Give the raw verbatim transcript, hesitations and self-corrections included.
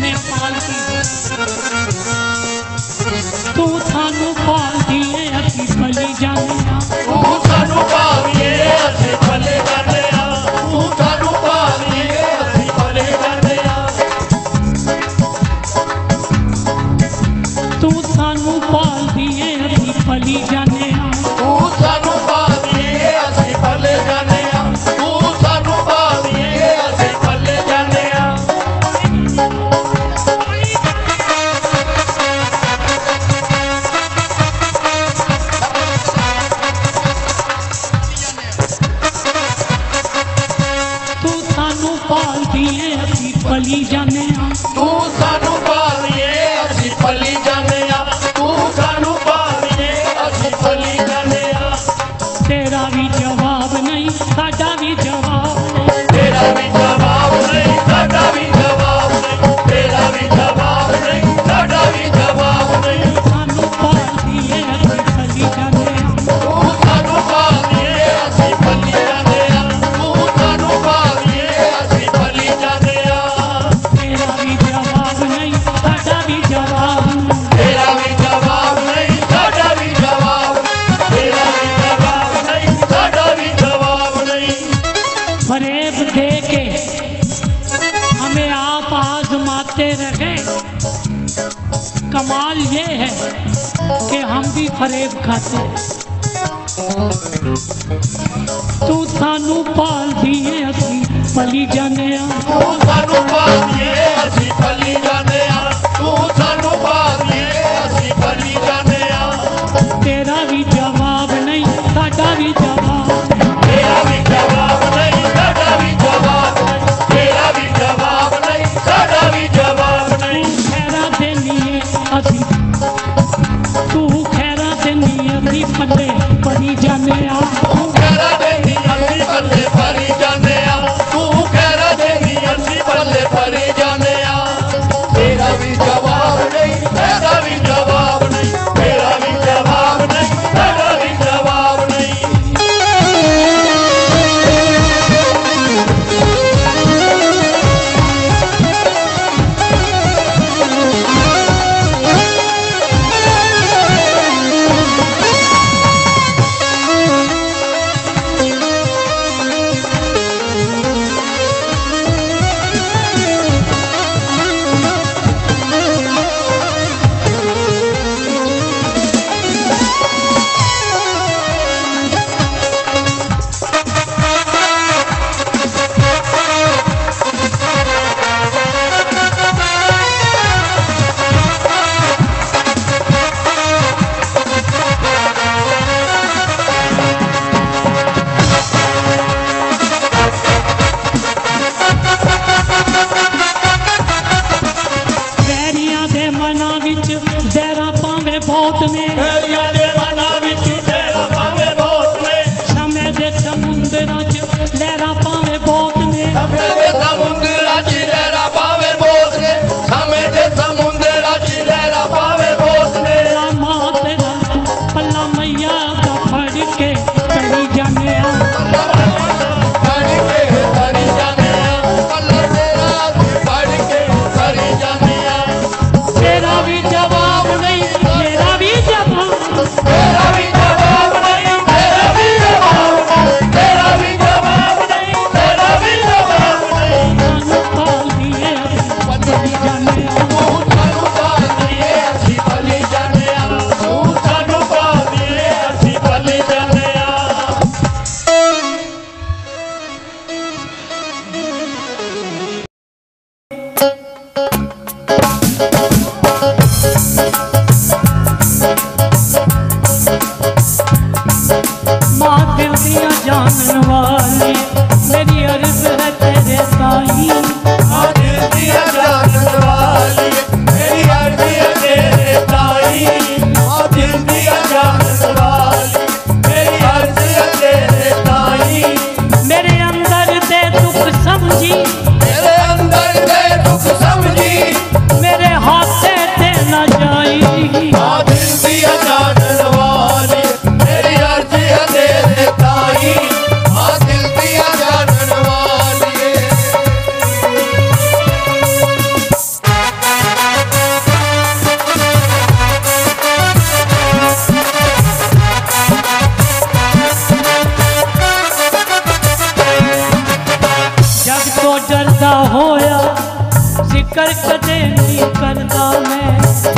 ने पालती तू सानू पाल दिए असी भली जाने तू सानू पाल दिए असी भले जाने तू सानू पाल दिए असी भले जाने तू सानू पाल दिए असी भली जाने तू सानू पाल दिए असी भले जाने तू सानू पाल दिए असी भले जाने तू सानू पाल दिए असी भली जाने तू सानू पाल दिए असी भली जाने तू सानू पाल दिए असी भली जाने तेरा भी जवाब नहीं साडा भी जवाब नहीं तेरा भी जवाब नहीं साडा भी जवाब नहीं तेरा भी जवाब नहीं साडा भी जवाब नहीं सानू पाल दिए असी भली जाने तू सानू पाल दिए असी भली जाने तू सानू पाल दिए असी भली जाने तेरा भी जवाब नहीं साडा भी जवाब तेरा भी जवाब नहीं साडा भी जवाब तेरा भी जवाब नहीं साडा भी जवाब नहीं फरेब दे के हमें आप आजमाते रहे कमाल ये है कि हम भी फरेब खाते तू सानू पाल दिए असी भली जाने तू सानू पाल दिए असी भली जाने तू सानू पाल दिए असी भली जाने तेरा भी जवाब नहीं साडा भी जवाब तेरा भी जवाब नहीं साडा भी जवाब तेरा भी जवाब नहीं साडा भी जवाब नहीं खैरा देनी है असी तू खैरा देनी असी पल्ले परी जाने तू खैरा देनी असी पल्ले परी जाने तू खैरा देनी असी पल्ले परी जाने ਫਿਕਰ ਕਦੇ ਨਹੀਂ ਕਰਦਾ ਮੈਂ